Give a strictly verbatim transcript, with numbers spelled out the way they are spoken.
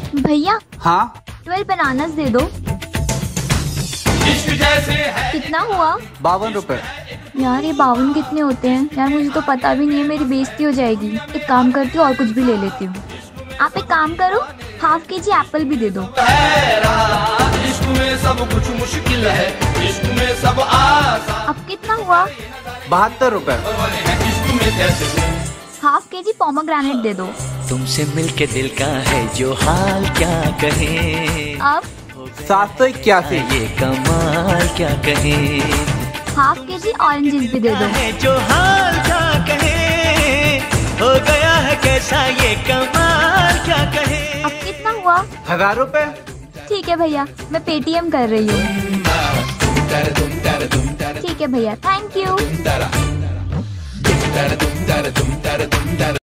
भैया हाँ twelve bananas दे दो। कितना हुआ? बावन रुपए। यार ये बावन कितने होते हैं यार, मुझे तो पता भी नहीं है, मेरी बेइज्जती हो जाएगी। एक काम करती हूँ और कुछ भी ले लेती हूँ। आप एक काम करो, हाफ के जी एप्पल भी दे दो। इश्क में सब कुछ मुश्किल है, इश्क में सब आसान। अब कितना हुआ? बहत्तर रुपए। हाफ के जी पोमोग्रेनेट दे दो। तुमसे मिलके दिल का है जो हाल, क्या कहें। अब सात सौ इक्यासी। ये कमाल क्या कहें। हाफ के जी ऑरेंजेस भी दे दो। जो हाल क्या कहें, हो गया है कैसा ये कमाल क्या कहें। अब कितना हुआ? हजार रुपए। ठीक है भैया, मैं पेटीएम कर रही हूँ। ठीक है भैया, थैंक यू।